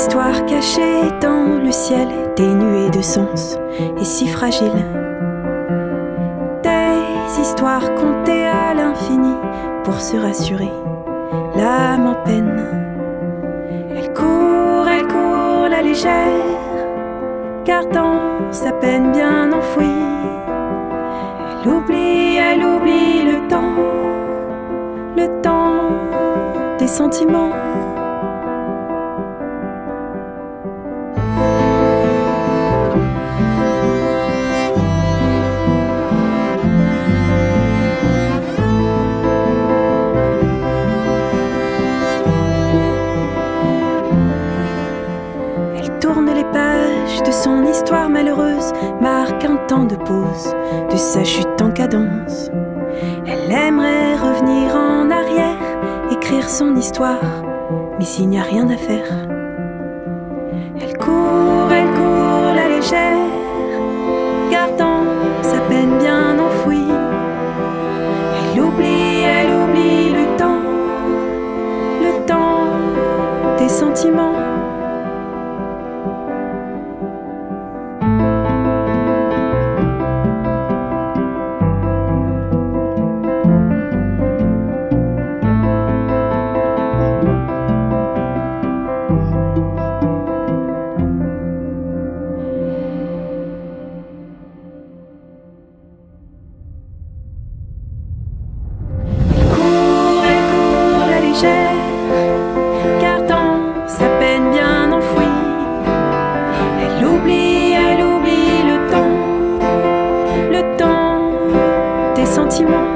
histoires cachées dans le ciel, dénuées de sens et si fragiles. Des histoires contées à l'infini pour se rassurer, l'âme en peine. Elle court la légère, gardant sa peine bien enfouie. Elle oublie le temps des sentiments. Tourne les pages de son histoire malheureuse, marque un temps de pause de sa chute en cadence. Elle aimerait revenir en arrière, écrire son histoire, mais il n'y a rien à faire. Elle court la légère, gardant sa peine bien enfouie. Elle oublie le temps des sentiments. Gardant sa peine bien enfouie. Elle oublie le temps des sentiments.